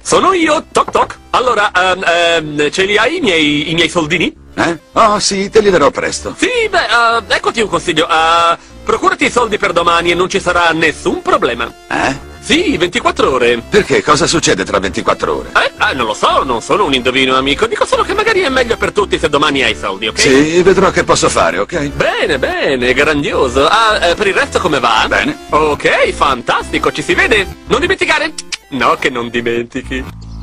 Sono io, toc toc. Allora, ce li hai i miei soldini? Oh sì, te li darò presto. Sì, beh, eccoti un consiglio. Procurati i soldi per domani e non ci sarà nessun problema. Sì, 24 ore. Perché? Cosa succede tra 24 ore? Non lo so, non sono un indovino, amico. Dico solo che magari è meglio per tutti se domani hai soldi, ok? Sì, vedrò che posso fare, ok? Bene, bene, grandioso. Per il resto come va? Bene. Ok, fantastico, ci si vede. Non dimenticare? No, che non dimentichi.